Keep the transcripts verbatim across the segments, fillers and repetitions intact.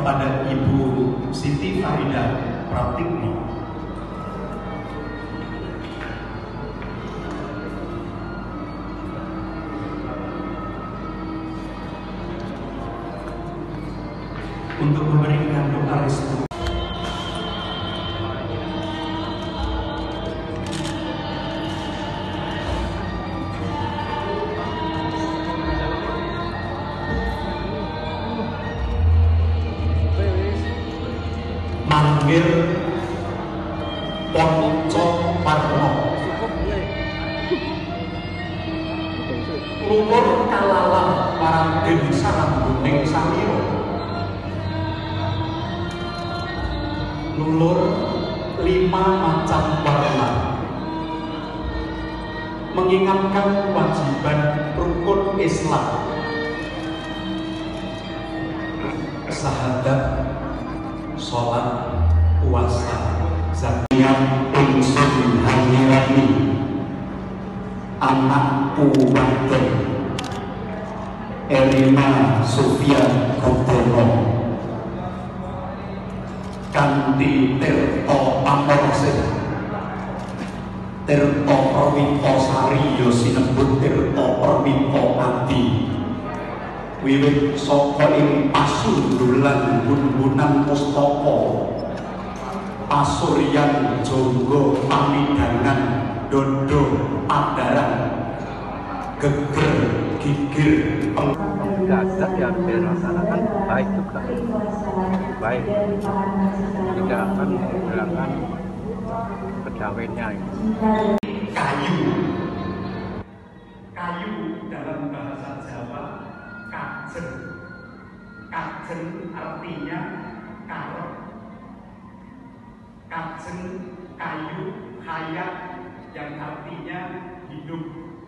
kepada Ibu Siti Faridah Pratikno. Untuk memberikan doa restu. Manggil Ponco Parno Lumur Kalalang Paranggen Sarangguning Samiro Lulur lima macam warna, mengingatkan kewajiban rukun Islam, syahadat, sholat, puasa, zakat, unsur hari-hari, anak Puwadon, Erina Sufyan Kodono, kanthi Tirta Pamorsih, Tirta Perwitosari ya sinebut Tirta Perwitopati. Wiwit saka ing pasundulan gunbunan pustaka pasuryan jonggo pamidangan dodo padaran geger gigir adat yang dilaksanakan baik juga baik, tidak akan menghilangkan kedawainya. Kayu kayu dalam bahasa Jawa kajen. Kajen artinya karep. Kajen kayu hayat yang artinya hidup.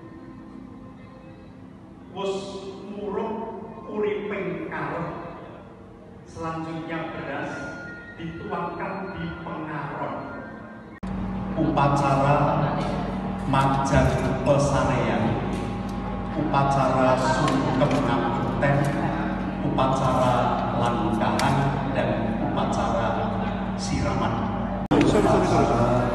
Wus muruk uriping karep. Selanjutnya beras dituangkan di pengaron. Upacara majang pesarean, upacara sungkem ngabekten, upacara langkahan, dan upacara siraman. Sorry, sorry, sorry.